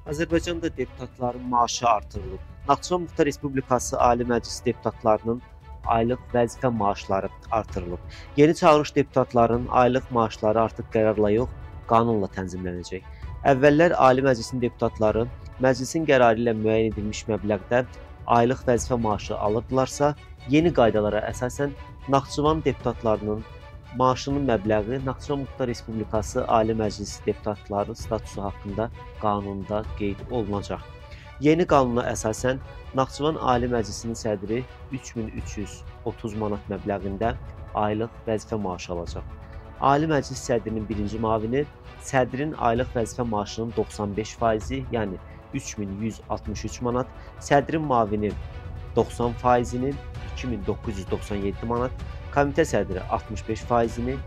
Azərbaycanda deputatların maaşı artırılıb. Naxçıvan Muxtar Respublikası Ali Məclisi deputatlarının aylıq vəzifə maaşları artırılıb. Yeni çağırış deputatların aylıq maaşları artıq qərarla yox, qanunla tənzimlənəcək. Əvvəllər Ali Məclisin deputatları məclisin qərarı ilə müəyyən edilmiş məbləğdə aylıq vəzifə maaşı alırdılarsa, yeni qaydalara əsasən Naxçıvan deputatlarının maaşının məbləği Naxçıvan Muxtar Respublikası Ali Məclisi deputatları statusu haqqında qanunda qeyd olunacaq. Yeni qanuna əsasən Naxçıvan Ali Məclisinin sədri 3330 manat məbləğində aylıq vəzifə maaşı alacaq. Ali Məclis sədrinin birinci müavini sədrin aylıq vəzifə maaşının 95%, yəni 3163 manat, sədrin müavini 90%-ni 2997 manat, komitə sədri 65%-ni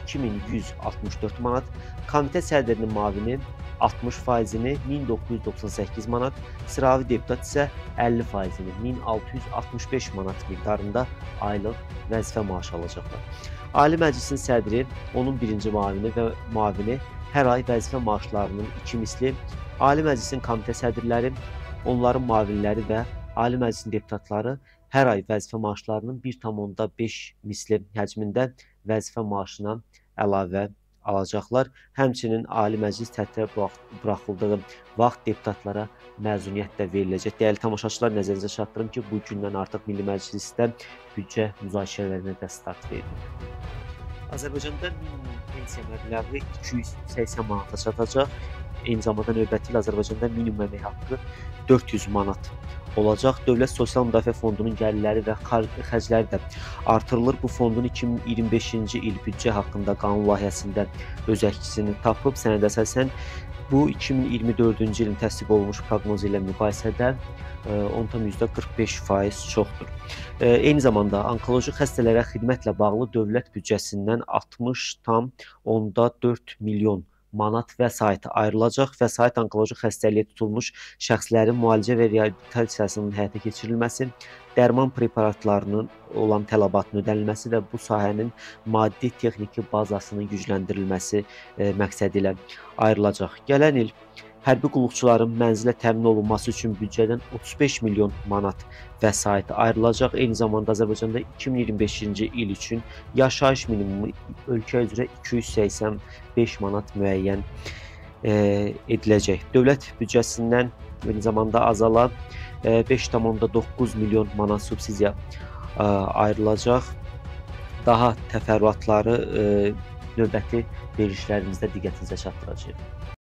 2164 manat, komitə sədrinin müavini 60%-ni 1998 manat, sıravi deputat isə 50%-ni 1665 manat miqdarında aylıq vəzifə maaşı alacaqlar. Ali Məclisin sədri, onun birinci müavini və müavini hər ay vəzifə maaşlarının 2 misli, Ali Məclisin komitə sədrləri, onların müavinləri və Ali Məclisin deputatları hər ay vəzifə maaşlarının 1,5 misli həcmində vəzifə maaşına əlavə alacaqlar. Həmçinin Ali Məclis tətilə buraxıldığı vaxt deputatlara məzuniyyət də veriləcək. Dəyərli tamaşaçılar, nəzərinizə çatdırım ki, bu gündən artıq Milli Məclisdə büdcə müzakirələrinə də start verilir. Azərbaycanda minimum pensiya məbləği 280 manata çatacaq. Eyni zamanda növbəti il Azərbaycanda minimum əmək haqqı 400 manat olacaq. Dövlət Sosial Müdafiə Fondunun gəlirləri və xərcləri də artırılır. Bu fondun 2025-ci il büdcə haqqında qanun layihəsində öz əksini tapıb. Sənədə əsasən bu 2024-cü ilin təsdiq olunmuş proqnozu ilə müqayisədə 10,45% çoxdur. Eyni zamanda onkoloji xəstələrə xidmətlə bağlı dövlət büdcəsindən 60,4 milyon manat vəsait ayrılacaq. Vəsait onkoloji xəstəliyə tutulmuş şəxslərin müalicə və reabilitasiyasının həyata keçirilməsi, dərman preparatlarının olan tələbatının ödənilməsi və bu sahənin maddi-texniki bazasının gücləndirilməsi məqsədi ilə ayrılacaq. Gələn il hərbi qulluqçuların mənzilə təmin olunması üçün büdcədən 35 milyon manat vəsait ayrılacaq. Eyni zamanda Azərbaycanda 2025-ci il üçün yaşayış minimumu ölkə üzrə 285 manat müəyyən ediləcək. Dövlət büdcəsindən eyni zamanda azalan 5,9 milyon manat subsidiya ayrılacaq. Daha təfərrüatları növbəti verilişlərimizdə diqqətinizə çatdıracağıq.